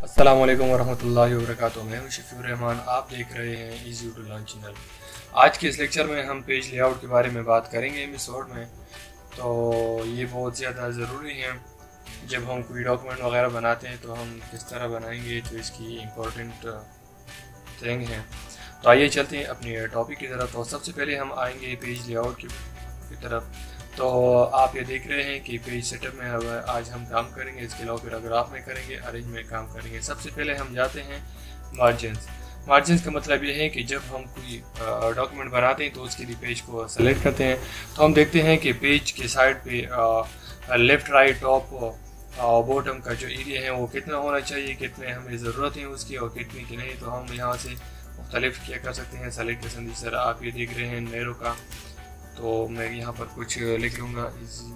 अस्सलाम वालेकुम वरहमतुल्लाहि वबरकातुहू। मैं हूं शफीउर रहमान, आप देख रहे हैं इजी टू लर्न चैनल। आज के इस लेक्चर में हम पेज लेआउट के बारे में बात करेंगे एपिसोड में। तो ये बहुत ज़्यादा ज़रूरी है। जब हम कोई डॉक्यूमेंट वगैरह बनाते हैं तो हम किस तरह बनाएंगे, तो इसकी इम्पोर्टेंट थिंग है। तो आइए चलते हैं अपनी टॉपिक की तरफ। तो सबसे पहले हम आएंगे पेज लेआउट की तरफ। तो आप ये देख रहे हैं कि पेज सेटअप में आज हम काम करेंगे। इसके अलावा पैराग्राफ में करेंगे, अरेंज में काम करेंगे। सबसे पहले हम जाते हैं मार्जिन्स का मतलब ये है कि जब हम कोई डॉक्यूमेंट बनाते हैं तो उसके लिए पेज को सेलेक्ट करते हैं। तो हम देखते हैं कि पेज के साइड पे लेफ़्ट राइट टॉप बॉटम का जो एरिया है वो कितना होना चाहिए, कितने हमें ज़रूरत है उसकी और कितने की नहीं। तो हम यहाँ से मुख्तलिफ क्या कर सकते हैं, सेलेक्ट कर सकते हैं। जिस तरह आप ये देख रहे हैं नैरो का, तो मैं यहाँ पर कुछ लिख लूँगा इजी।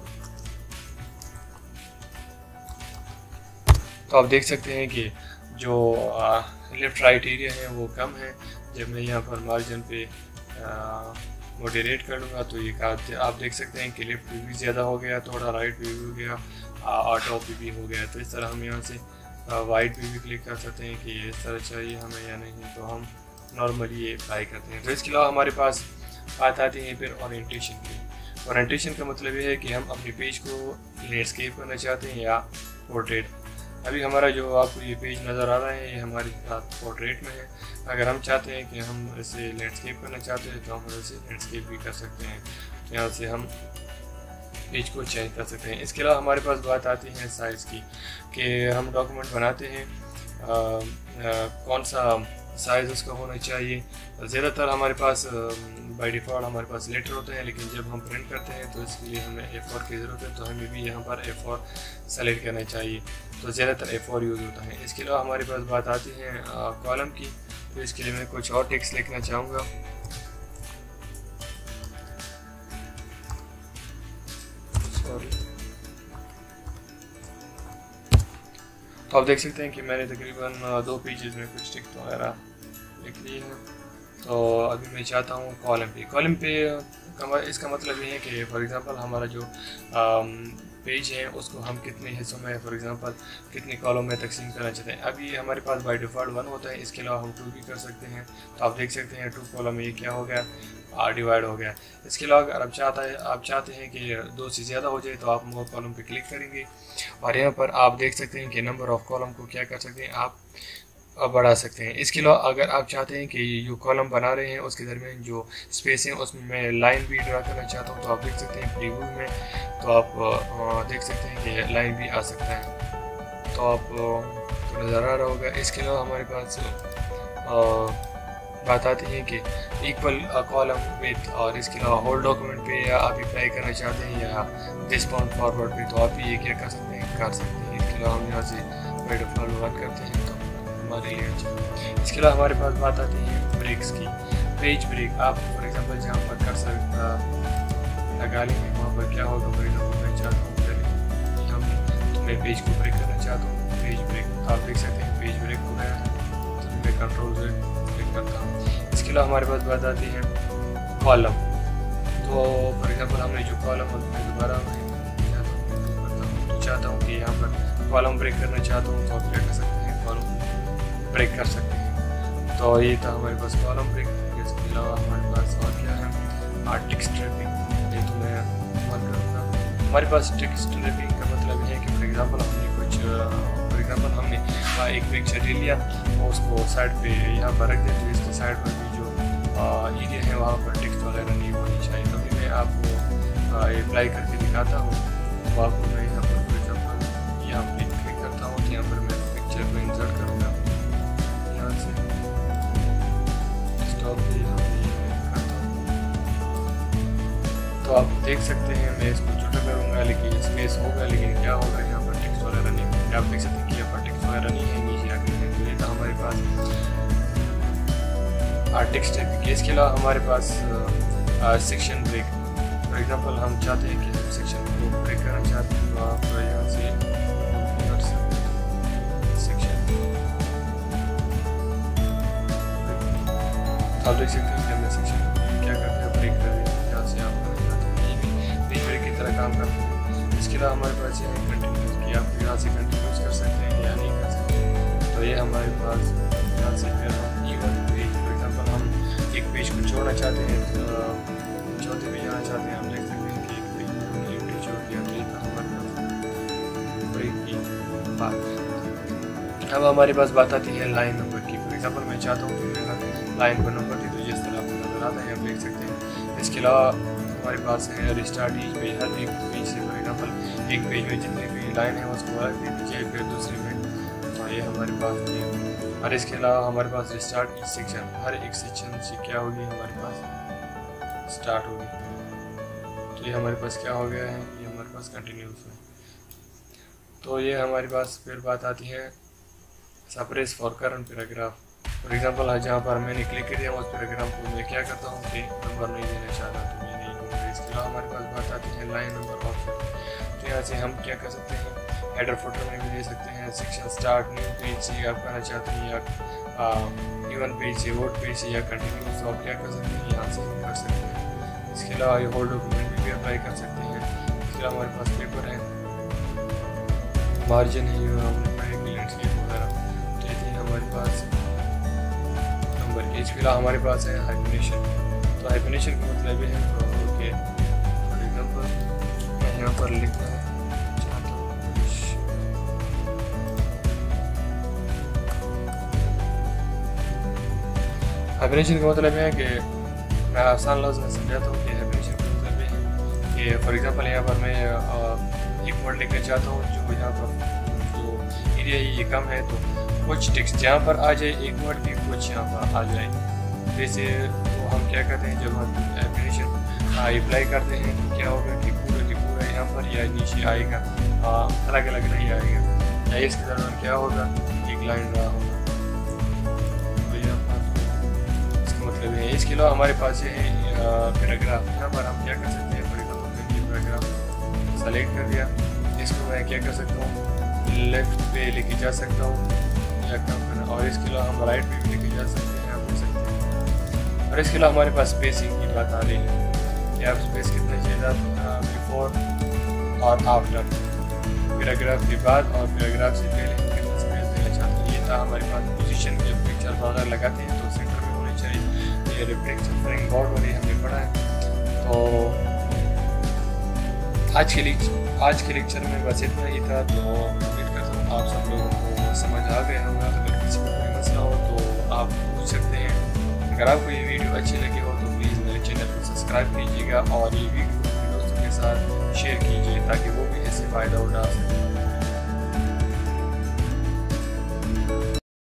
तो आप देख सकते हैं कि जो लेफ़्ट राइट एरिया है वो कम है। जब मैं यहाँ पर मार्जिन पे मॉडरेट कर लूँगा तो ये आप देख सकते हैं कि लेफ्ट भी ज़्यादा हो गया, थोड़ा राइट भी हो गया और टॉप भी हो गया। तो इस तरह हम यहाँ से वाइट भी क्लिक कर सकते हैं कि इस तरह चाहिए हमें या नहीं। तो हम नॉर्मली ये अप्लाई करते हैं। तो इसके अलावा हमारे पास बात आती है फिर ओरिएंटेशन की। ओरिएंटेशन का मतलब ये है कि हम अपने पेज को लैंडस्केप करना चाहते हैं या पोर्ट्रेट। अभी हमारा जो आपको ये पेज नज़र आ रहा है ये हमारे साथ पोर्ट्रेट में है। अगर हम चाहते हैं कि हम इसे लैंडस्केप करना चाहते हैं तो हम इसे लैंडस्केप भी कर सकते हैं। तो यहाँ से हम पेज को चेंज कर सकते हैं। इसके अलावा हमारे पास बात आती है साइज़ की कि हम डॉक्यूमेंट बनाते हैं कौन सा साइज़ उसका होना चाहिए। ज़्यादातर हमारे पास बाय डिफ़ॉल्ट हमारे पास लेटर होते हैं, लेकिन जब हम प्रिंट करते हैं तो इसके लिए हमें A4 की ज़रूरत है। तो हमें भी यहाँ पर A4 सेलेक्ट करना चाहिए। तो ज़्यादातर A4 यूज़ होता है। इसके अलावा हमारे पास बात आती है कॉलम की। तो इसके लिए मैं कुछ और टेक्स्ट लिखना चाहूँगा। तो आप देख सकते हैं कि मैंने तकरीबन 2 पेजेस में कुछ टेक्स्ट वगैरह लिख लिए हैं। तो अभी मैं चाहता हूँ कॉलम पे इसका मतलब ये है कि फॉर एग्ज़ाम्पल हमारा जो पेज है उसको हम कितने हिस्सों में, फॉर एग्ज़ाम्पल कितने कॉलम में तकसीम करना चाहते हैं। अभी हमारे पास बाय डिफ़ॉल्ट 1 होता है। इसके अलावा हम 2 भी कर सकते हैं। तो आप देख सकते हैं 2 कॉलम में ये क्या हो गया, डिवाइड हो गया। इसके अलावा अगर आप चाहते हैं कि 2 से ज़्यादा हो जाए तो आप मोर कॉलम पे क्लिक करेंगे और यहाँ पर आप देख सकते हैं कि नंबर ऑफ़ कॉलम को क्या कर सकते हैं, आप बढ़ा सकते हैं। इसके अलावा अगर आप चाहते हैं कि जो कॉलम बना रहे हैं उसके दरमियान जो स्पेस है उसमें मैं लाइन भी ड्रा करना चाहता हूँ, तो आप देख सकते हैं प्रीव्यू में। तो आप देख सकते हैं कि लाइन भी आ सकता है। तो आप नज़र आ रहा होगा। इसके अलावा हमारे पास बात आती है कि इक्वल कॉलम विथ, और इसके अलावा होल डॉक्यूमेंट पे या आप अप्लाई करना चाहते हैं या दिस पॉइंट फॉरवर्ड पे, तो आप ये क्या कर सकते हैं। इसके अलावा हम यहाँ से बाय डिफ़ॉल्ट 1 करते हैं तो हमारे लिए अच्छा। इसके अलावा हमारे पास बात आती है ब्रेक्स की। पेज ब्रेक आप फॉर एग्जांपल जहाँ पर कर सकता लगा लेंगे वहाँ पर क्या होगा। फॉर एग्जांपल मैं चाहता हूँ तो मैं पेज को ब्रेक करना चाहता हूँ, पेज ब्रेक। तो आप देख सकते हैं पेज ब्रेक हो गया है। तो मैं कंट्रोल से क्लिक करता हूँ। इसके अलावा हमारे पास बात आती है कॉलम। तो फॉर एग्जाम्पल हमने जो कॉलम मैं दोबारा चाहता हूँ कि यहाँ पर कॉलम ब्रेक करना चाहता हूँ तो आप क्या कर सकते हैं, कॉलम ब्रेक कर सकते हैं। तो ये था हमारे पास कॉलम ब्रेक। इसके अलावा हमारे पास और क्या है, टेक्स्ट रैपिंग। ये तो मैं बंद करूँगा। हमारे पास टेक्स्ट रैपिंग का मतलब ये है कि फॉर एग्जांपल हमने एक पिक्चर ले लिया और उसको साइड पे यहाँ पर रख दिया। तो इसके साइड पर भी जो एरिया है वहाँ पर टेक्स्ट वगैरह नहीं होनी चाहिए। तो अभी मैं आपको अप्लाई करके दिखाता हूँ। तो आपको मैं यहाँ पर फॉर एग्जाम्पल यहाँ पर क्लिक करता हूँ तो यहाँ पर मैं पिक्चर को इंसर्ट करूँगा। यहाँ से स्टॉप करता हूँ। तो आप देख सकते हैं मैं इसको छोटा करूँगा लेकिन स्पेस होगा, लेकिन क्या होगा यहाँ पर टेक्स्ट वगैरह नहीं होगा। आप देख सकते हैं कि यहाँ पर टेक्स्ट वगैरह नहीं है, नीचे आगे है। तो ये था हमारे पास टेक्स्ट टाइपिंग। इसके अलावा हमारे पास सेक्शन ब्रेक। फॉर एग्जांपल हम चाहते हैं कि हम सेक्शन को ब्रेक करना चाहते हैं तो आप यहाँ से सेक्शन आप देख सकते हैं कि हमने सेक्शन क्या करते हैं, ब्रेक कर रहे हैं। यहाँ से आप करना चाहते हैं ये भी पेज ब्रेक की तरह काम करते हैं। इसके अलावा हमारे पास ये है कंटिन्यूस की, आप यहाँ से कंटिन्यूस कर सकते हैं या नहीं कर सकते हैं। तो ये हमारे पास यहाँ से फिर हम इवन पेज, फॉर एग्जाम्पल हम एक पेज को छोड़ना चाहते हैं, चौथे पेज आना चाहते हैं, हम देख सकते हैं कि एक पेज में हमने एंट्री छोड़ दिया। तो ये था हमारे पास ब्रेक की बात। अब हमारे पास बात आती है लाइन नंबर की। फॉर एग्जाम्पल मैं चाहता हूँ कि मेरा लाइन पर नंबर थी, तो जिस तरह आपको नजर आता है आप देख सकते हैं। इसके अलावा हमारे पास है रिस्टार्ट ईच पेज, हर एक पेज से फॉर एग्जाम्पल एक पेज में जितनी भी लाइन है उसको अलग दे दीजिए, फिर दूसरे में ये हमारे पास थी। और इसके अलावा हमारे पास रिस्टार्ट ईच सेक्शन, हर एक सेक्शन से क्या होगी हमारे पास स्टार्ट होगी। तो ये हमारे पास क्या हो गया है, ये हमारे पास कंटिन्यूस है। तो ये हमारे पास फिर बात आती है suppress for current paragraph. For example जहाँ पर मैंने क्लिक किया उस पैराग्राफ को मैं क्या करता हूँ कि नंबर नहीं देना चाहता, तो मैं नहीं दूँगा। इसके अलावा हमारे पास बात आती है लाइन नंबर ऑप्शन। तो यहाँ से हम क्या कर सकते हैं, हेडर फोटो में भी दे सकते हैं, सेक्शन स्टार्ट न्यू पेज से आप करना चाहते हैं, या इवन पेज से, वर्ड पेज से, या कंटिन्यूस, आप क्या कर सकते हैं यहाँ से कर सकते हैं। इसके अलावा ये होल डॉक्यूमेंट भी अप्लाई कर सकते हैं। इसके अलावा हमारे पास पेपर है, मार्जिन है, हमने पढ़े लैंडस्केप वगैरह। तो ये थी हमारे पास नंबर के। इसके अलावा हमारे पास है हाइफिनेशन। तो हाइफिनेशन का मतलब है कि फॉर एग्जाम्पल मैं यहाँ पर लिखना चाहता हूँ हाइफिनेशन का मतलब है कि मैं आसान लफ्ज़ में समझाता हूँ कि हाइफिनेशन का मतलब है कि फॉर एग्जाम्पल यहाँ पर मैं एक वर्ड लिखना चाहता हूँ जो यहाँ पर जो एरिया ये कम है, तो कुछ टेक्स्ट जहाँ पर आ जाए एक वर्ड भी कुछ यहाँ पर आ जाए। जैसे तो हम क्या करते हैं, जब हम हाइफिनेशन अप्लाई करते हैं तो क्या होगा कि पूरा यहाँ पर या नीचे आएगा, अलग अलग नहीं आएगा, या इसके दौरान क्या होगा एक लाइन रहा होगा। तो यहाँ पर इसका मतलब है। इसके अलावा हमारे पास है पैराग्राफ। यहाँ पर हम क्या कर सकते हैं, फॉर एग्जाम्पल मैंने ये पैराग्राफ सेलेक्ट कर दिया, इसको मैं क्या कर सकता हूँ लेफ्ट पे लेके जा सकता हूँ या काम करना, और इसके अलावा हम राइट पे भी लेके जा सकते हैं, आप देख सकते हैं। और इसके अलावा हमारे पास स्पेसिंग की बात आ रही है कि आप स्पेस कितना चाहिए बिफोर और आफ्टर, पैराग्राफ के बाद और पैराग्राफ से पहले कितना स्पेस देना चाहते हैं। ये था हमारे पास पोजीशन के पिक्चर वगैरह लगाते हैं तो सेंटर में होनी चाहिए। ये रिफ्लेक्शन फ्रेम बोर्ड वाली हमने पढ़ा है। तो आज के लेक्चर में बस इतना ही था। तो उम्मीद करता हूँ आप सब लोगों को समझ आ गया होगा। अगर किसी को कोई मसला हो तो आप पूछ सकते हैं। अगर आपको ये वीडियो अच्छी लगी हो तो प्लीज़ मेरे चैनल को सब्सक्राइब कीजिएगा और ये वीडियो अपने दोस्तों के साथ शेयर कीजिए ताकि वो भी इससे फ़ायदा उठा सकें।